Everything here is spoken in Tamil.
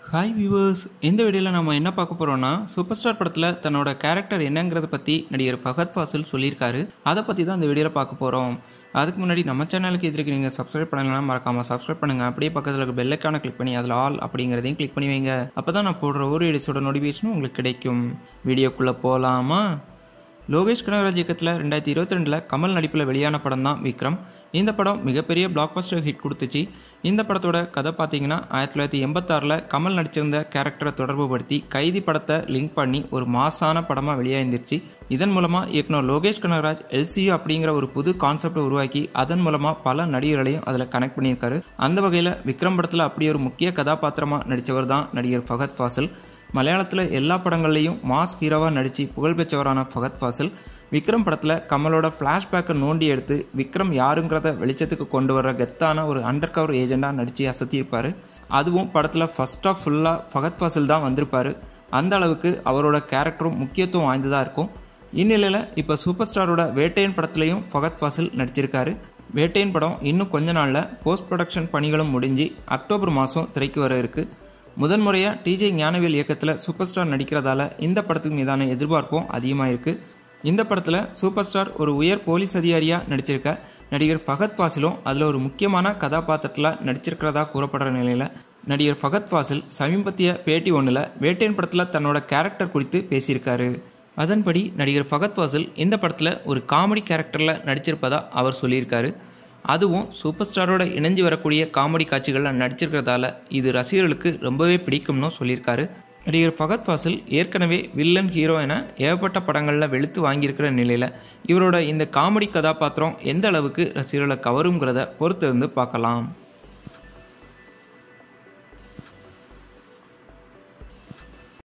ஹாய் வியூவர்ஸ், இந்த வீடியோவில் நம்ம என்ன பார்க்க போகிறோம்னா, சூப்பர் ஸ்டார் படத்தில் தன்னோட கேரக்டர் என்னங்கிறத பற்றி நடிகர் ஃபஹத் ஃபாசில் சொல்லியிருக்காரு. அதை பற்றி தான் இந்த வீடியோவில் பார்க்க போகிறோம். அதுக்கு முன்னாடி நம்ம சேனலுக்கு இதுக்கு நீங்கள் சப்ஸ்கிரைப் பண்ணலாம், மறக்காமல் சப்ஸ்கிரைப் பண்ணுங்கள். அப்படியே பக்கத்தில் இருக்க பெல் ஐக்கானை கிளிக் பண்ணி அதில் ஆல் அப்படிங்கிறதையும் கிளிக் பண்ணி வைங்க. அப்போ தான் நான் போடுற ஒரு வீடியோஸோட நோட்டிஃபிகேஷனும் உங்களுக்கு கிடைக்கும். வீடியோக்குள்ளே போகலாமா? லோகேஷ் கனகராஜ் இயக்கத்தில் 2022 கமல் நடிப்பில் வெளியான படம் தான் விக்ரம். இந்த படம் மிகப்பெரிய பிளாக் பஸ்டர் ஹிட் கொடுத்துச்சு. இந்த படத்தோட கதை பார்த்தீங்கன்னா 1986 கமல் நடிச்சிருந்த கேரக்டரை தொடர்பு படுத்தி கைதி படத்தை லிங்க் பண்ணி ஒரு மாசான படமாக வெளியாயிருந்துச்சு. இதன் மூலமாக இயக்குனர் லோகேஷ் கனகராஜ் எல்சியு அப்படிங்கிற ஒரு புது கான்செப்டை உருவாக்கி அதன் மூலமாக பல நடிகர்களையும் அதில் கனெக்ட் பண்ணியிருக்காரு. அந்த வகையில் விக்ரம் படத்தில் அப்படி ஒரு முக்கிய கதாபாத்திரமாக நடித்தவர் தான் நடிகர் ஃபஹத் ஃபாசில். மலையாளத்தில் எல்லா படங்கள்லையும் மாஸ் ஹீரோவாக நடித்து புகழ்பெற்றவரான ஃபஹத் ஃபாசில் விக்ரம் படத்தில் கமலோட ஃப்ளாஷ்பேக்கை நோண்டி எடுத்து விக்ரம் யாருங்கிறத வெளிச்சத்துக்கு கொண்டு வர கெத்தான ஒரு அண்டர் கவர் ஏஜெண்டாக நடித்து அசத்தியிருப்பார். அதுவும் படத்தில் ஃபர்ஸ்ட் ஆஃப் ஃபுல்லாக ஃபஹத் ஃபாசில் தான் வந்திருப்பார். அந்த அளவுக்கு அவரோட கேரக்டரும் முக்கியத்துவம் வாய்ந்ததாக இருக்கும். இந்நிலையில் இப்போ சூப்பர் ஸ்டாரோட வேட்டையன் படத்துலையும் ஃபஹத் ஃபாசில் நடிச்சிருக்காரு. வேட்டையன் படம் இன்னும் கொஞ்ச நாளில் போஸ்ட் ப்ரொடக்ஷன் பணிகளும் முடிஞ்சு அக்டோபர் மாதம் திரைக்கு வர இருக்குது. முதன்முறையாக டிஜே ஞானவேல் இயக்கத்தில் சூப்பர் ஸ்டார் நடிக்கிறதால இந்த படத்துக்கு மீதான எதிர்பார்ப்பும் அதிகமாக இருக்குது. இந்த படத்தில் சூப்பர் ஸ்டார் ஒரு உயர் போலீஸ் அதிகாரியாக நடிச்சிருக்க நடிகர் ஃபஹத் ஃபாசிலும் அதில் ஒரு முக்கியமான கதாபாத்திரத்தில் நடிச்சிருக்கிறதா கூறப்படுற நிலையில் நடிகர் ஃபஹத் ஃபாசில் சமீபத்திய பேட்டி ஒன்றில் வேட்டையன் படத்தில் தன்னோட கேரக்டர் குறித்து பேசியிருக்காரு. அதன்படி நடிகர் ஃபஹத் ஃபாசில் இந்த படத்தில் ஒரு காமெடி கேரக்டரில் நடிச்சிருப்பதா அவர் சொல்லியிருக்காரு. அதுவும் சூப்பர் ஸ்டாரோட இணைஞ்சு வரக்கூடிய காமெடி காட்சிகளில் நடிச்சிருக்கிறதால இது ரசிகர்களுக்கு ரொம்பவே பிடிக்கும்னு சொல்லியிருக்காரு. நடிகர் ஃபஹத் ஃபாசில் ஏற்கனவே வில்லன் ஹீரோ என ஏகப்பட்ட படங்களில் வெளுத்து வாங்கியிருக்கிற நிலையில் இவரோட இந்த காமெடி கதாபாத்திரம் எந்த அளவுக்கு ரசிகர்களை கவருங்கிறத பொறுத்து இருந்து பார்க்கலாம்.